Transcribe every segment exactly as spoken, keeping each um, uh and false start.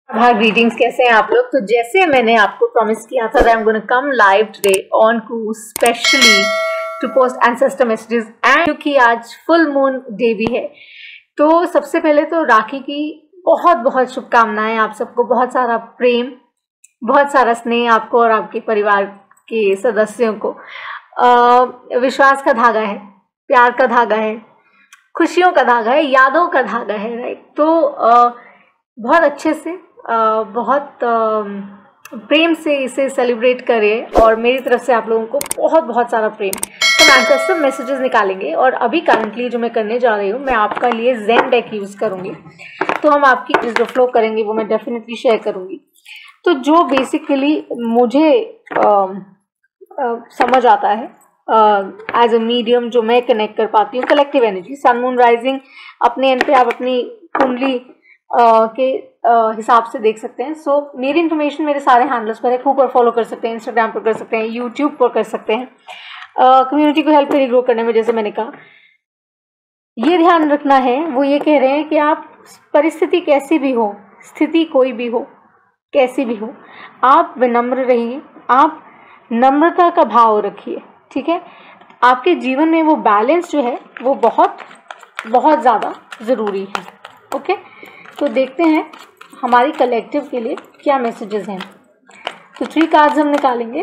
हाँ, ग्रीटिंग्स, कैसे हैं आप लोग। तो जैसे मैंने आपको प्रॉमिस किया था I am gonna come live today on cruise specially to post ancestor messages and क्योंकि आज फुल मून डे भी है, तो सबसे पहले तो राखी की बहुत बहुत शुभकामनाएं आप सबको, बहुत सारा प्रेम, बहुत सारा स्नेह आपको और आपके परिवार के सदस्यों को। आ, विश्वास का धागा है, प्यार का धागा है, खुशियों का धागा है, यादों का धागा है, राइट। तो आ, बहुत अच्छे से आ, बहुत आ, प्रेम से इसे सेलिब्रेट करें और मेरी तरफ से आप लोगों को बहुत बहुत सारा प्रेम। तो हम एंसेस्टर मैसेजेस निकालेंगे और अभी करंटली जो मैं करने जा रही हूँ, मैं आपका लिए ज़ेन डेक यूज़ करूँगी। तो हम आपकी जो फ्लो करेंगे वो मैं डेफिनेटली शेयर करूँगी। तो जो बेसिकली मुझे आ, आ, समझ आता है एज अ मीडियम, जो मैं कनेक्ट कर पाती हूँ collective energy, sun moon rising अपने एंड पे आप अपनी कुंडली Uh, के uh, हिसाब से देख सकते हैं। सो so, मेरी इन्फॉर्मेशन मेरे सारे हैंडल्स पर है, खूब पर फॉलो कर सकते हैं, इंस्टाग्राम पर कर सकते हैं, यूट्यूब पर कर सकते हैं, कम्युनिटी uh, को हेल्प करिए ग्रो करने में। जैसे मैंने कहा, ये ध्यान रखना है, वो ये कह रहे हैं कि आप परिस्थिति कैसी भी हो, स्थिति कोई भी हो, कैसी भी हो, आप विनम्र रहिए, आप नम्रता का भाव रखिए, ठीक है। आपके जीवन में वो बैलेंस जो है वो बहुत बहुत ज़्यादा ज़रूरी है, ओके। तो देखते हैं हमारी कलेक्टिव के लिए क्या मैसेजेस हैं। तो थ्री कार्ड्स हम निकालेंगे।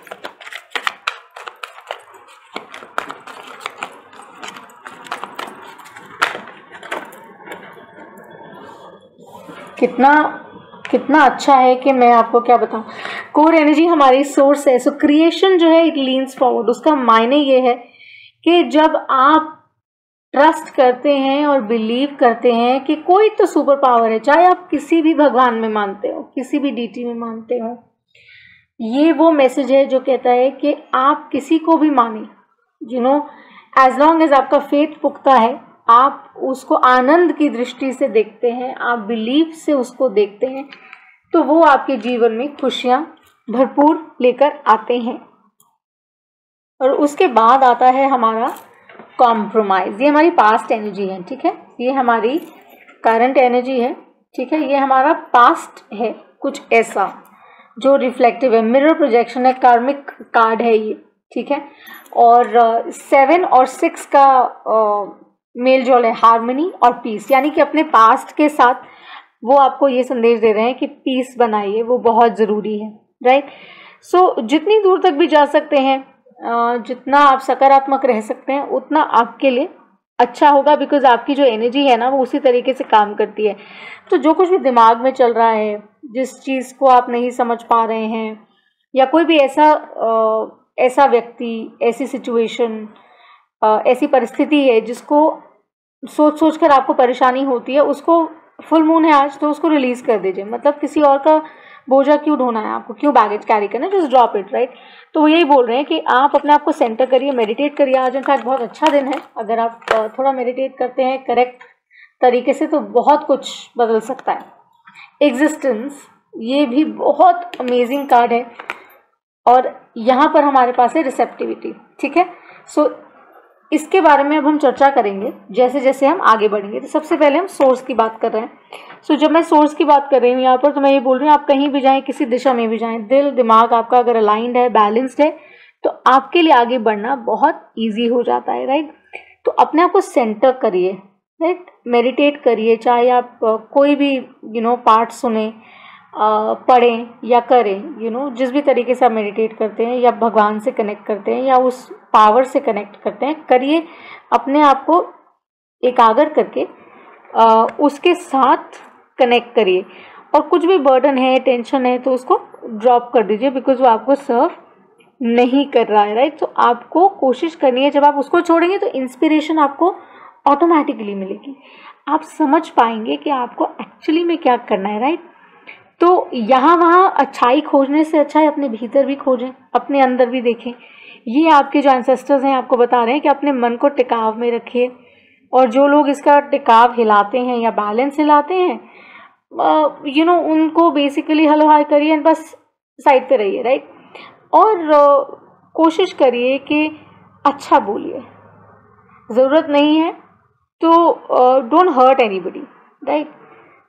कितना कितना अच्छा है कि मैं आपको क्या बताऊं। कोर एनर्जी हमारी सोर्स है, सो क्रिएशन जो है इट लीन्स फॉरवर्ड। उसका मायने ये है कि जब आप ट्रस्ट करते हैं और बिलीव करते हैं कि कोई तो सुपर पावर है, चाहे आप किसी भी भगवान में मानते हो, किसी भी डीटी में मानते हो, ये वो मैसेज है जो कहता है कि आप किसी को भी माने, you know, as long as आपका फेथ पुख्ता है, आप उसको आनंद की दृष्टि से देखते हैं, आप बिलीव से उसको देखते हैं, तो वो आपके जीवन में खुशियां भरपूर लेकर आते हैं। और उसके बाद आता है हमारा कॉम्प्रोमाइज। ये हमारी पास्ट एनर्जी है, ठीक है, ये हमारी करंट एनर्जी है, ठीक है, ये हमारा पास्ट है, कुछ ऐसा जो रिफ्लेक्टिव है, मिरर प्रोजेक्शन है, कार्मिक कार्ड है ये, ठीक है। और सेवन uh, और सिक्स का uh, मेल जोल है, हार्मनी और पीस, यानी कि अपने पास्ट के साथ वो आपको ये संदेश दे रहे हैं कि पीस बनाइए, वो बहुत ज़रूरी है, राइट। सो so, जितनी दूर तक भी जा सकते हैं, जितना आप सकारात्मक रह सकते हैं, उतना आपके लिए अच्छा होगा, बिकॉज आपकी जो एनर्जी है ना वो उसी तरीके से काम करती है। तो जो कुछ भी दिमाग में चल रहा है, जिस चीज़ को आप नहीं समझ पा रहे हैं, या कोई भी ऐसा आ, ऐसा व्यक्ति, ऐसी सिचुएशन, ऐसी परिस्थिति है जिसको सोच सोच कर आपको परेशानी होती है, उसको फुल मून है आज तो उसको रिलीज़ कर दीजिए। मतलब किसी और का बोझा क्यों ढोना है आपको, क्यों बैगेज कैरी करना, जस्ट ड्रॉप इट, राइट। तो वो यही बोल रहे हैं कि आप अपने आप को सेंटर करिए, मेडिटेट करिए। आज इनफैक्ट बहुत अच्छा दिन है, अगर आप थोड़ा मेडिटेट करते हैं करेक्ट तरीके से तो बहुत कुछ बदल सकता है। एग्जिस्टेंस, ये भी बहुत अमेजिंग कार्ड है और यहाँ पर हमारे पास है रिसेप्टिविटी, ठीक है। सो इसके बारे में अब हम चर्चा करेंगे जैसे जैसे हम आगे बढ़ेंगे। तो सबसे पहले हम सोर्स की बात कर रहे हैं। सो so, जब मैं सोर्स की बात कर रही हूँ यहाँ पर, तो मैं ये बोल रही हूँ आप कहीं भी जाएं, किसी दिशा में भी जाएं, दिल दिमाग आपका अगर अलाइंड है, बैलेंस्ड है, तो आपके लिए आगे बढ़ना बहुत ईजी हो जाता है, राइट। तो अपने आप को सेंटर करिए, राइट, मेडिटेट करिए, चाहे आप कोई भी यू नो पार्ट सुने, पढ़ें या करें, यू नो जिस भी तरीके से आप मेडिटेट करते हैं या भगवान से कनेक्ट करते हैं या उस पावर से कनेक्ट करते हैं, करिए। अपने आप को एकाग्र करके आ, उसके साथ कनेक्ट करिए और कुछ भी बर्डन है, टेंशन है, तो उसको ड्रॉप कर दीजिए, बिकॉज वो आपको सर्व नहीं कर रहा है, राइट। तो आपको कोशिश करनी है, जब आप उसको छोड़ेंगे तो इंस्पिरेशन आपको ऑटोमेटिकली मिलेगी, आप समझ पाएंगे कि आपको एक्चुअली में क्या करना है, राइट। तो यहाँ वहाँ अच्छाई खोजने से अच्छा है अपने भीतर भी खोजें, अपने अंदर भी देखें। ये आपके जो एंसेस्टर्स हैं आपको बता रहे हैं कि अपने मन को टिकाव में रखिए, और जो लोग इसका टिकाव हिलाते हैं या बैलेंस हिलाते हैं, यू नो उनको बेसिकली हलो हाय करिए, बस साइड पे रहिए, राइट। और uh, कोशिश करिए कि अच्छा बोलिए, ज़रूरत नहीं है तो don't hurt anybody, right.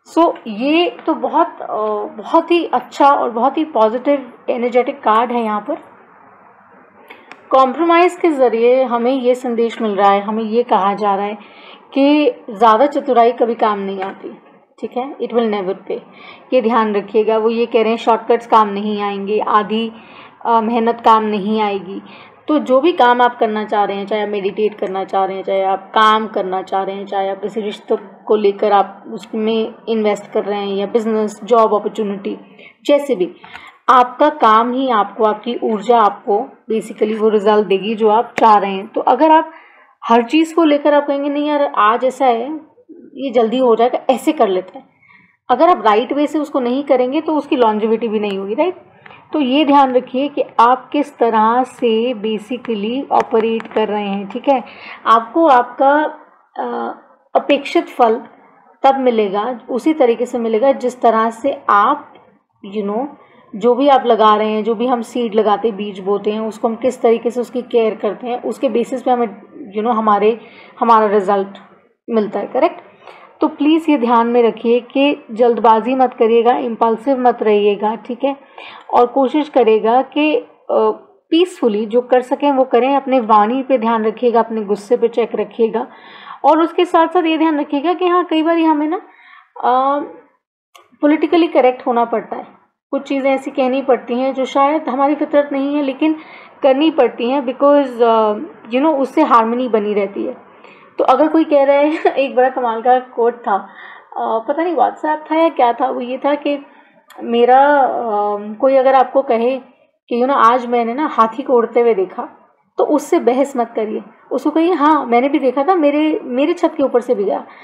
So so, ये तो बहुत बहुत ही अच्छा और बहुत ही पॉजिटिव एनर्जेटिक कार्ड है। यहाँ पर कॉम्प्रोमाइज़ के ज़रिए हमें ये संदेश मिल रहा है, हमें ये कहा जा रहा है कि ज़्यादा चतुराई कभी काम नहीं आती, ठीक है, इट विल नेवर पे, ये ध्यान रखिएगा। वो ये कह रहे हैं शॉर्टकट्स काम नहीं आएंगे, आधी मेहनत काम नहीं आएगी। तो जो भी काम आप करना चाह रहे हैं, चाहे आप मेडिटेट करना चाह रहे हैं, चाहे आप काम करना चाह रहे हैं, चाहे आप किसी रिश्तों को लेकर आप उसमें इन्वेस्ट कर रहे हैं, या बिजनेस, जॉब अपॉर्चुनिटी, जैसे भी आपका काम ही आपको, आपकी ऊर्जा आपको बेसिकली वो रिजल्ट देगी जो आप चाह रहे हैं। तो अगर आप हर चीज़ को लेकर आप कहेंगे नहीं यार आज ऐसा है, ये जल्दी हो जाएगा, ऐसे कर लेते हैं, अगर आप राइट वे से उसको नहीं करेंगे तो उसकी लॉन्जिविटी भी नहीं होगी, राइट। तो ये ध्यान रखिए कि आप किस तरह से बेसिकली ऑपरेट कर रहे हैं, ठीक है। आपको आपका अपेक्षित फल तब मिलेगा, उसी तरीके से मिलेगा जिस तरह से आप यू you नो know, जो भी आप लगा रहे हैं, जो भी हम सीड लगाते हैं, बीज बोते हैं, उसको हम किस तरीके से उसकी केयर करते हैं, उसके बेसिस पे हमें यू नो हमारे हमारा रिजल्ट मिलता है, करेक्ट। तो प्लीज़ ये ध्यान में रखिए कि जल्दबाजी मत करिएगा, इम्पल्सिव मत रहिएगा, ठीक है। और कोशिश करेगा कि पीसफुली जो कर सकें वो करें। अपने वाणी पे ध्यान रखिएगा, अपने गुस्से पे चेक रखिएगा, और उसके साथ साथ ये ध्यान रखिएगा कि हाँ कई बार हमें ना पॉलिटिकली करेक्ट होना पड़ता है, कुछ चीज़ें ऐसी कहनी पड़ती हैं जो शायद हमारी फितरत नहीं है लेकिन करनी पड़ती हैं, बिकॉज यू नो उससे हार्मनी बनी रहती है। तो अगर कोई कह रहा है एक बड़ा कमाल का कोट था, uh, पता नहीं व्हाट्सएप था या क्या था, वो ये था कि मेरा uh, कोई अगर आपको कहे कि यू नो आज मैंने ना हाथी को उड़ते हुए देखा, तो उससे बहस मत करिए, उसको कहिए हाँ मैंने भी देखा था, मेरे मेरे छत के ऊपर से भी गया।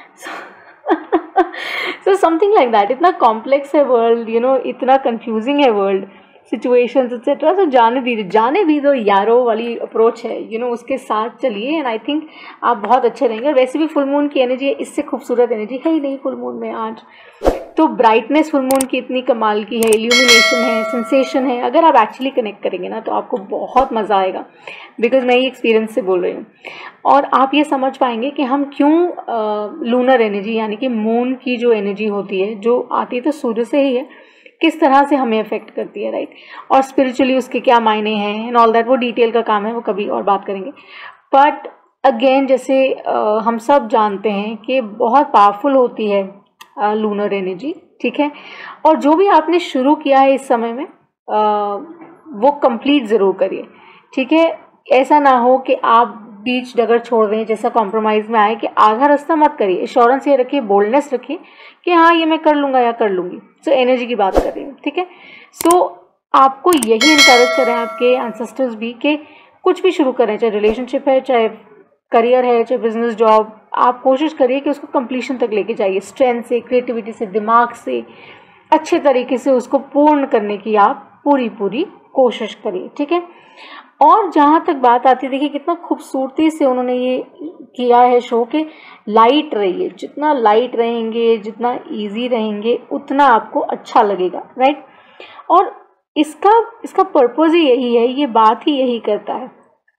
So something like that. इतना कॉम्प्लेक्स है वर्ल्ड, यू नो इतना कंफ्यूजिंग है वर्ल्ड, सिचुएशंस एक्सेट्रा। सो जाने दीजिए, जाने भी दो यारो वाली अप्रोच है, यू नो उसके साथ चलिए, एंड आई थिंक आप बहुत अच्छे रहेंगे। और वैसे भी फुल मून की एनर्जी है, इससे खूबसूरत एनर्जी है ही नहीं फुल मून में आज। तो ब्राइटनेस फुल मून की इतनी कमाल की है, इल्यूमिनेशन है, सेंसेशन है। अगर आप एक्चुअली कनेक्ट करेंगे ना तो आपको बहुत मज़ा आएगा, बिकॉज मैं ये एक्सपीरियंस से बोल रही हूँ। और आप ये समझ पाएंगे कि हम क्यों लूनर एनर्जी यानी कि मून की जो एनर्जी होती है, जो आती है तो सूर्य से ही है, किस तरह से हमें अफेक्ट करती है, राइट। और स्पिरिचुअली उसके क्या मायने हैं एंड ऑल दैट, वो डिटेल का काम है, वो कभी और बात करेंगे। बट अगेन जैसे uh, हम सब जानते हैं कि बहुत पावरफुल होती है लूनर एनर्जी, ठीक है। और जो भी आपने शुरू किया है इस समय में आ, वो कंप्लीट ज़रूर करिए, ठीक है। ऐसा ना हो कि आप बीच डगर छोड़ दें, जैसा कॉम्प्रोमाइज़ में आए कि आधा रास्ता मत करिए। एश्योरेंस ये रखिए, बोल्डनेस रखिए कि हाँ ये मैं कर लूँगा या कर लूँगी। सो so, एनर्जी की बात कर रही हूँ, ठीक है। सो so, आपको यही इनकरेज करें आपके एंसेस्टर्स भी कि कुछ भी शुरू करें, चाहे रिलेशनशिप है, चाहे करियर है, चाहे बिजनेस, जॉब, आप कोशिश करिए कि उसको कंप्लीशन तक लेके जाइए, स्ट्रेंथ से, क्रिएटिविटी से, दिमाग से, अच्छे तरीके से उसको पूर्ण करने की आप पूरी पूरी कोशिश करिए, ठीक है। और जहाँ तक बात आती है, देखिए कितना खूबसूरती से उन्होंने ये किया है शो के लाइट रहिए। जितना लाइट रहेंगे, जितना इजी रहेंगे, उतना आपको अच्छा लगेगा, राइट। और इसका इसका पर्पज़ ही यही है, ये बात ही यही करता है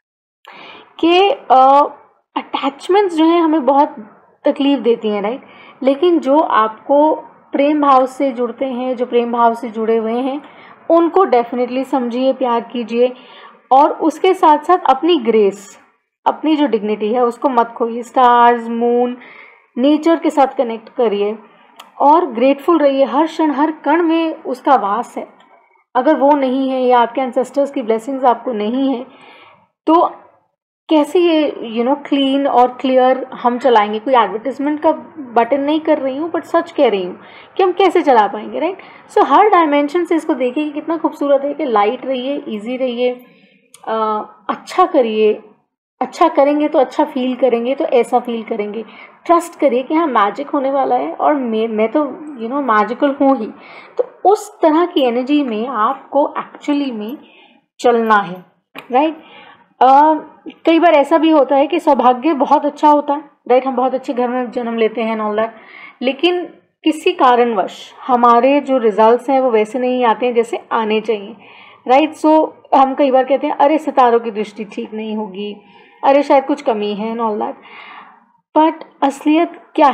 कि अटैचमेंट्स जो हैं हमें बहुत तकलीफ़ देती हैं, राइट। लेकिन जो आपको प्रेम भाव से जुड़ते हैं, जो प्रेम भाव से जुड़े हुए हैं, उनको डेफिनेटली समझिए, प्यार कीजिए, और उसके साथ साथ अपनी ग्रेस, अपनी जो डिग्निटी है उसको मत खोइए। स्टार्स, मून, नेचर के साथ कनेक्ट करिए और ग्रेटफुल रहिए। हर क्षण, हर कण में उसका वास है। अगर वो नहीं है या आपके एंसेस्टर्स की ब्लेसिंग्स आपको नहीं है, तो कैसे ये यू नो क्लीन और क्लियर हम चलाएंगे। कोई एडवर्टिजमेंट का बटन नहीं कर रही हूँ, बट सच कह रही हूँ कि हम कैसे चला पाएंगे, राइट। सो हर डायमेंशन से इसको देखिए कि कितना खूबसूरत है कि लाइट रहिए, इजी रहिए, अच्छा करिए। अच्छा करेंगे तो अच्छा फील करेंगे, तो ऐसा फील करेंगे। ट्रस्ट करिए कि हाँ मैजिक होने वाला है, और मैं मैं तो यू नो मैजिकल हूँ ही। तो उस तरह की एनर्जी में आपको एक्चुअली में चलना है, राइट। Uh, कई बार ऐसा भी होता है कि सौभाग्य बहुत अच्छा होता है, राइट। हम बहुत अच्छे घर में जन्म लेते हैं ऑल दैट, लेकिन किसी कारणवश हमारे जो रिजल्ट्स हैं वो वैसे नहीं आते हैं जैसे आने चाहिए, राइट। सो so, हम कई बार कहते हैं अरे सितारों की दृष्टि ठीक नहीं होगी, अरे शायद कुछ कमी है ऑल दैट। बट असलियत क्या है?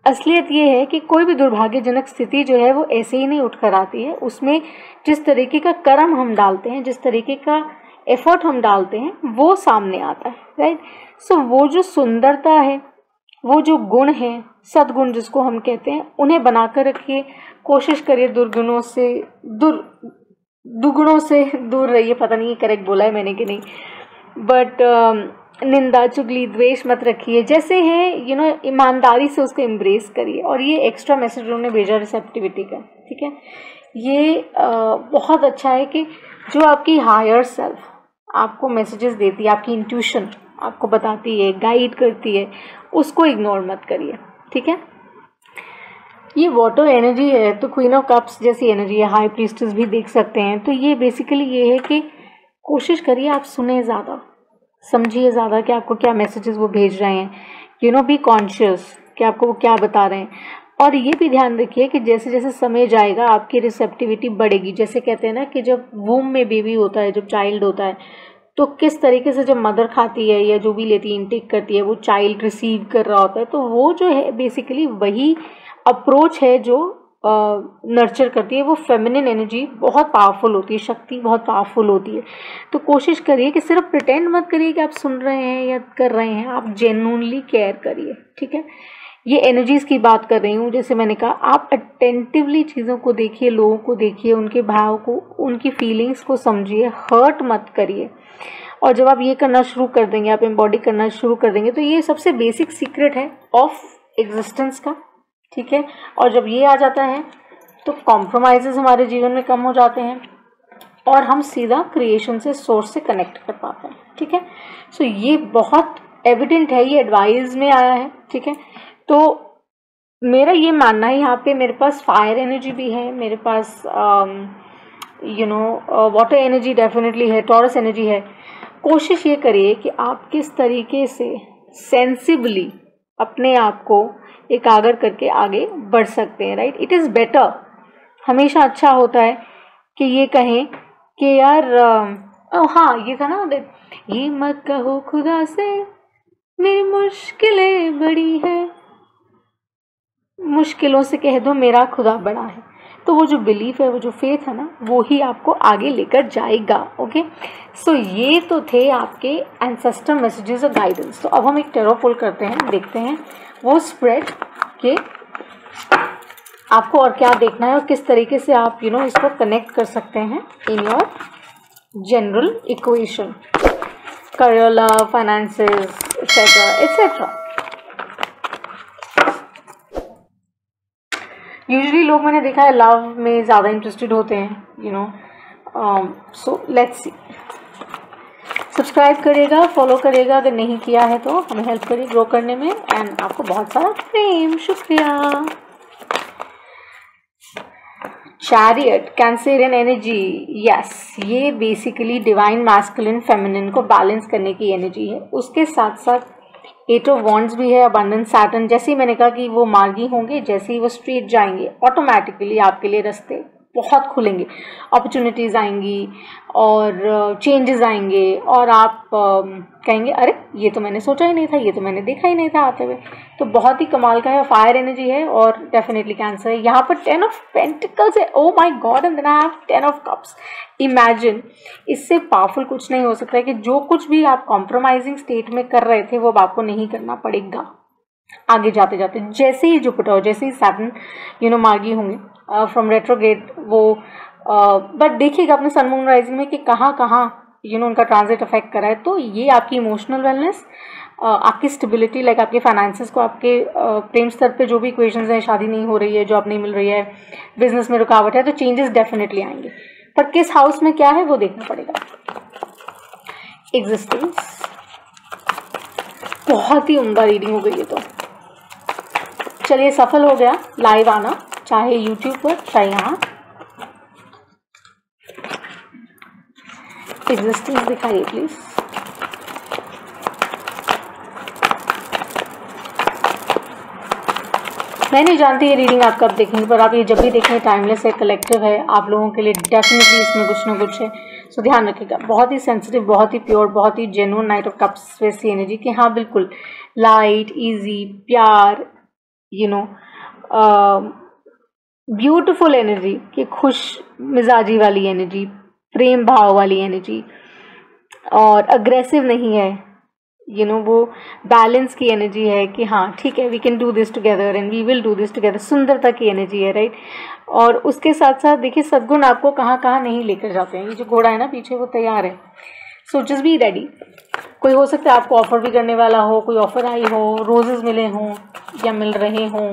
असलियत ये है कि कोई भी दुर्भाग्यजनक स्थिति जो है वो ऐसे ही नहीं उठकर आती है, उसमें जिस तरीके का कर्म हम डालते हैं, जिस तरीके का एफर्ट हम डालते हैं, वो सामने आता है, राइट। सो वो जो सुंदरता है, वो जो गुण है, सद्गुण जिसको हम कहते हैं, उन्हें बनाकर रखिए, कोशिश करिए दुर्गुणों से दुर दुगुणों से दूर रहिए। पता नहीं करेक्ट बोला है मैंने कि नहीं, बट uh, निंदा चुगली द्वेष मत रखिए, जैसे है यू नो ईमानदारी से उसको एम्ब्रेस करिए। और ये एक्स्ट्रा मैसेज उन्होंने भेजा रिसेप्टिविटी का, ठीक है। ये uh, बहुत अच्छा है कि जो आपकी हायर सेल्फ आपको मैसेजेस देती है, आपकी इंट्यूशन आपको बताती है, गाइड करती है, उसको इग्नोर मत करिए, ठीक है। ये वाटर एनर्जी है तो क्वीन ऑफ कप्स जैसी एनर्जी है, हाई प्रीस्टेस भी देख सकते हैं। तो ये बेसिकली ये है कि कोशिश करिए आप सुने ज़्यादा, समझिए ज़्यादा कि आपको क्या मैसेजेस वो भेज रहे हैं, यू नो बी कॉन्शियस कि आपको वो क्या बता रहे हैं। और ये भी ध्यान रखिए कि जैसे जैसे समय जाएगा आपकी रिसेप्टिविटी बढ़ेगी। जैसे कहते हैं ना कि जब वूम में बेबी होता है, जब चाइल्ड होता है, तो किस तरीके से जब मदर खाती है या जो भी लेती है, इनटेक करती है, वो चाइल्ड रिसीव कर रहा होता है। तो वो जो है बेसिकली वही अप्रोच है जो नर्चर uh, करती है। वो फेमिनिन एनर्जी बहुत पावरफुल होती है, शक्ति बहुत पावरफुल होती है। तो कोशिश करिए कि सिर्फ प्रिटेंड मत करिए कि आप सुन रहे हैं या कर रहे हैं, आप जेन्युइनली केयर करिए, ठीक है। ये एनर्जीज की बात कर रही हूँ। जैसे मैंने कहा, आप अटेंटिवली चीज़ों को देखिए, लोगों को देखिए, उनके भाव को, उनकी फीलिंग्स को समझिए, हर्ट मत करिए। और जब आप ये करना शुरू कर देंगे, आप एम्बॉडी करना शुरू कर देंगे, तो ये सबसे बेसिक सीक्रेट है ऑफ एग्जिस्टेंस का, ठीक है। और जब ये आ जाता है तो कॉम्प्रोमाइजेस हमारे जीवन में कम हो जाते हैं और हम सीधा क्रिएशन से, सोर्स से कनेक्ट कर पाते हैं, ठीक है। सो ये बहुत एविडेंट है, ये एडवाइस में आया है, ठीक है। तो मेरा ये मानना है, यहाँ पे मेरे पास फायर एनर्जी भी है, मेरे पास you know water energy definitely है, टॉरस एनर्जी है। कोशिश ये करिए कि आप किस तरीके से सेंसिबली अपने आप को एकाग्र करके आगे बढ़ सकते हैं, राइट। इट इज़ बेटर, हमेशा अच्छा होता है कि ये कहें कि यार आ, हाँ ये था ना, ये मत कहो खुदा से मेरी मुश्किलें बड़ी है, मुश्किलों से कह दो मेरा खुदा बड़ा है। तो वो जो बिलीफ है, वो जो फेथ है ना, वो ही आपको आगे लेकर जाएगा, ओके। सो ये तो थे आपके एंसेस्टर मैसेजेस और गाइडेंस। तो अब हम एक टेरो पुल करते हैं, देखते हैं वो स्प्रेड के आपको और क्या देखना है और किस तरीके से आप यू you नो know, इसको कनेक्ट कर सकते हैं in your general equation, career, love, finances etcetera etcetera. Usually लोग मैंने देखा है लव में ज़्यादा इंटरेस्टेड होते हैं, you know. So let's see. Subscribe करिएगा, फॉलो करिएगा अगर नहीं किया है तो, हमें हेल्प करिए ग्रो करने में। एंड आपको बहुत सारा प्रेम, शुक्रिया। चैरियट, कैंसरियन एनर्जी, यस, ये बेसिकली डिवाइन मैस्कुलिन फेमिनिन को बैलेंस करने की एनर्जी है। उसके साथ साथ एट ऑफ वॉन्ड्स भी है, अबंडेंस, सैटर्न। जैसे ही मैंने कहा कि वो मार्गी होंगे, जैसे ही वो स्ट्रेट जाएंगे, ऑटोमेटिकली आपके लिए रास्ते बहुत खुलेंगे, अपॉर्चुनिटीज़ आएंगी और चेंजेस आएंगे और आप कहेंगे अरे ये तो मैंने सोचा ही नहीं था, ये तो मैंने देखा ही नहीं था आते हुए। तो बहुत ही कमाल का है, फायर एनर्जी है और डेफिनेटली कैंसर है। यहाँ पर टेन ऑफ पेंटिकल्स है, oh my God, and then I have ten of cups. Imagine, इससे पावरफुल कुछ नहीं हो सकता है कि जो कुछ भी आप कॉम्प्रोमाइजिंग स्टेट में कर रहे थे वो अब आपको नहीं करना पड़ेगा आगे जाते जाते। जैसे ही जुपिटर, जैसे ही सैटर्न यू नो मार्गी होंगे फ्रॉम रेट्रोग्रेड, वो बट uh, देखिएगा अपने सन मून राइजिंग में कि कहाँ कहाँ यू नो उनका ट्रांजिट अफेक्ट करा है। तो ये आपकी इमोशनल वेलनेस, uh, आपकी स्टेबिलिटी, लाइक आपके फाइनेंसेस को, आपके uh, प्रेम स्तर पे जो भी इक्वेशंस हैं, शादी नहीं हो रही है, जॉब नहीं मिल रही है, बिजनेस में रुकावट है, तो चेंजेस डेफिनेटली आएंगे। पर किस हाउस में क्या है वो देखना पड़ेगा। एग्जिस्टेंस, बहुत ही उम्दा रीडिंग हो गई है। तो चलिए, सफल हो गया लाइव आना, चाहे यूट्यूब पर चाहे यहाँ। एग्जिस्टेंस दिखाइए प्लीज। मैं नहीं जानती ये रीडिंग आप कब देखेंगे, पर आप ये जब भी देखें, टाइमलेस है, कलेक्टिव है, आप लोगों के लिए डेफिनेटली इसमें कुछ ना कुछ है। सो ध्यान रखिएगा। बहुत ही सेंसिटिव, बहुत ही प्योर, बहुत ही जेन्युइन नाइट ऑफ कप्स वैसी एनर्जी कि हाँ बिल्कुल लाइट, इजी, प्यार, यू नो ब्यूटिफुल एनर्जी, कि खुश मिजाजी वाली एनर्जी, प्रेम भाव वाली एनर्जी, और अग्रेसिव नहीं है, यू नो वो बैलेंस की एनर्जी है कि हाँ ठीक है, we can do this together and we will do this together, सुंदरता की एनर्जी है, राइट। और उसके साथ साथ देखिए सद्गुण आपको कहाँ कहाँ नहीं लेकर जाते हैं। ये जो घोड़ा है ना पीछे, वो तैयार है, सो जस्ट बी रेडी। कोई हो सकता है आपको ऑफर भी करने वाला हो, कोई ऑफर आई हो, रोजेस मिले हों या मिल रहे हों।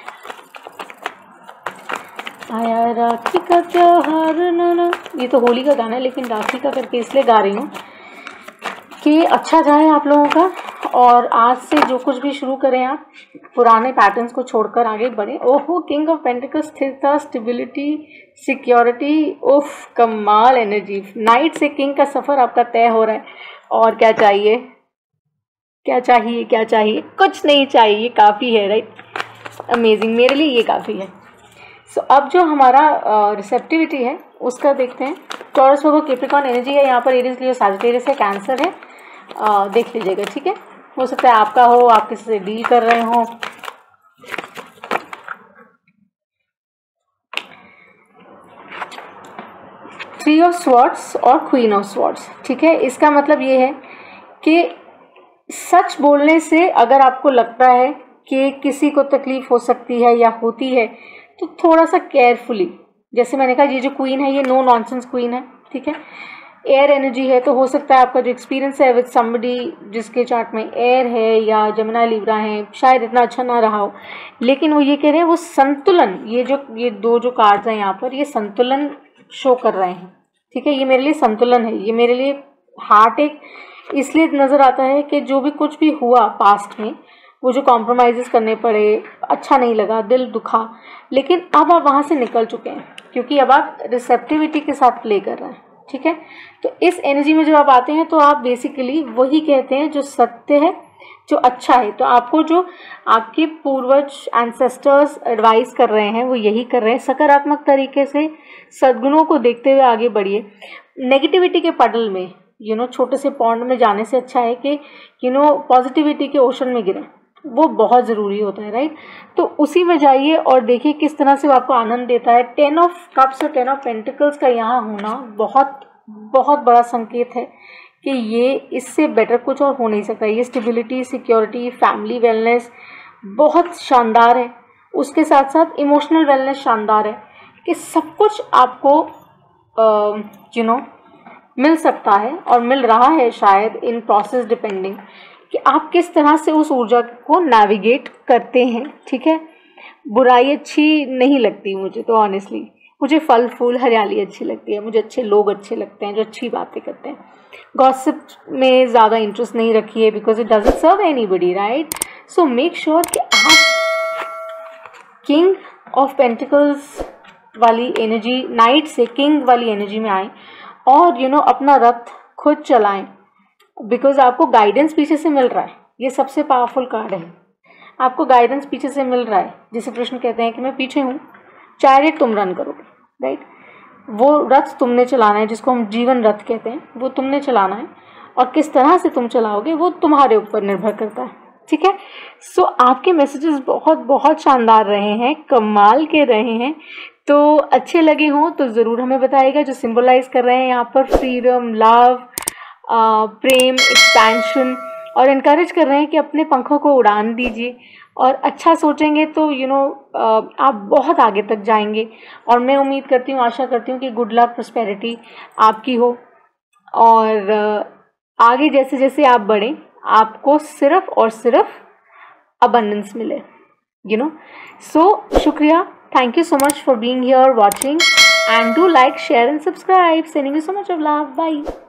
आया राखी का त्योहार ना ना, ये तो होली का गाना है लेकिन राखी का करके इसलिए गा रही हूँ कि अच्छा जाए आप लोगों का। और आज से जो कुछ भी शुरू करें आप, पुराने पैटर्न्स को छोड़कर आगे बढ़े। ओहो, किंग ऑफ पेंटिकल्स, स्थिरता, स्टेबिलिटी, सिक्योरिटी, उफ कमाल एनर्जी। नाइट से किंग का सफर आपका तय हो रहा है। और क्या चाहिए, क्या चाहिए, क्या चाहिए? कुछ नहीं चाहिए, काफ़ी है, राइट। अमेजिंग, मेरे लिए ये काफ़ी है। सो so, अब जो हमारा रिसेप्टिविटी uh, है उसका देखते हैं। टॉरस वर्गो कैप्रिकॉर्न एनर्जी है यहाँ पर, एरीज लियो सैजिटेरियस है, कैंसर है, uh, देख लीजिएगा, ठीक है। हो सकता है आपका हो, आप किसी से डील कर रहे हो। थ्री ऑफ स्वॉर्ड्स और क्वीन ऑफ स्वॉर्ड्स, ठीक है। इसका मतलब ये है कि सच बोलने से अगर आपको लगता है कि किसी को तकलीफ हो सकती है या होती है, तो थोड़ा सा केयरफुली, जैसे मैंने कहा ये जो क्वीन है ये नो नॉनसेंस क्वीन है, ठीक है। एयर एनर्जी है, तो हो सकता है आपका जो एक्सपीरियंस है विद समबडी जिसके चार्ट में एयर है या जमुना लिब्रा है, शायद इतना अच्छा ना रहा हो, लेकिन वो ये कह रहे हैं वो संतुलन, ये जो ये दो जो कार्ड्स हैं यहाँ पर, ये संतुलन शो कर रहे हैं, ठीक है। ये मेरे लिए संतुलन है, ये मेरे लिए हार्ट एक इसलिए नज़र आता है कि जो भी कुछ भी हुआ पास्ट में, वो जो कॉम्प्रोमाइज़ करने पड़े, अच्छा नहीं लगा, दिल दुखा, लेकिन अब आप वहाँ से निकल चुके हैं क्योंकि अब आप रिसेप्टिविटी के साथ प्ले कर रहे हैं, ठीक है। तो इस एनर्जी में जब आप आते हैं तो आप बेसिकली वही कहते हैं जो सत्य है, जो अच्छा है। तो आपको जो आपके पूर्वज एंसेस्टर्स एडवाइस कर रहे हैं वो यही कर रहे हैं, सकारात्मक तरीके से सद्गुणों को देखते हुए आगे बढ़िए। नेगेटिविटी के पडल में, यू नो छोटे से पॉन्ड में जाने से अच्छा है कि यू नो पॉजिटिविटी के ओशन में गिरें, वो बहुत ज़रूरी होता है, राइट। तो उसी में जाइए और देखिए किस तरह से वो आपको आनंद देता है। टेन ऑफ कप्स और टेन ऑफ पेंटिकल्स का यहाँ होना बहुत बहुत बड़ा संकेत है कि ये इससे बेटर कुछ और हो नहीं सकता। ये स्टेबिलिटी, सिक्योरिटी, फैमिली वेलनेस बहुत शानदार है, उसके साथ साथ इमोशनल वेलनेस शानदार है, कि सब कुछ आपको यू नो मिल सकता है और मिल रहा है शायद इन प्रोसेस, डिपेंडिंग कि आप किस तरह से उस ऊर्जा को नेविगेट करते हैं, ठीक है। बुराई अच्छी नहीं लगती मुझे तो ऑनेस्टली, मुझे फल फूल हरियाली अच्छी लगती है, मुझे अच्छे लोग अच्छे लगते हैं जो अच्छी बातें करते हैं। गॉसिप में ज़्यादा इंटरेस्ट नहीं रखिए because it doesn't serve anybody, right. So make sure कि आप किंग ऑफ पेंटिकल्स वाली एनर्जी, नाइट से किंग वाली एनर्जी में आए और यू नो अपना रथ खुद चलाएं, बिकॉज आपको गाइडेंस पीछे से मिल रहा है। ये सबसे पावरफुल कार्ड है, आपको गाइडेंस पीछे से मिल रहा है, जिसे कृष्ण कहते हैं कि मैं पीछे हूँ, चैरियट तुम रन करोगे, राइट। वो रथ तुमने चलाना है, जिसको हम जीवन रथ कहते हैं, वो तुमने चलाना है, और किस तरह से तुम चलाओगे वो तुम्हारे ऊपर निर्भर करता है, ठीक है। सो so, आपके मैसेजेस बहुत बहुत शानदार रहे हैं, कमाल के रहे हैं। तो अच्छे लगे हों तो ज़रूर हमें बताइएगा। जो सिंबलाइज कर रहे हैं यहाँ पर फ्रीडम, लव, प्रेम, एक्सपेंशन, और इनकरेज कर रहे हैं कि अपने पंखों को उड़ान दीजिए और अच्छा सोचेंगे तो यू नो आप बहुत आगे तक जाएंगे। और मैं उम्मीद करती हूँ, आशा करती हूँ कि गुड लक, प्रॉस्पेरिटी आपकी हो, और आगे जैसे जैसे आप बढ़ें आपको सिर्फ और सिर्फ अबंडेंस मिले, यू नो। सो शुक्रिया, thank you so much for being here, watching, and do like, share and subscribe. Sending you so much of love. Bye.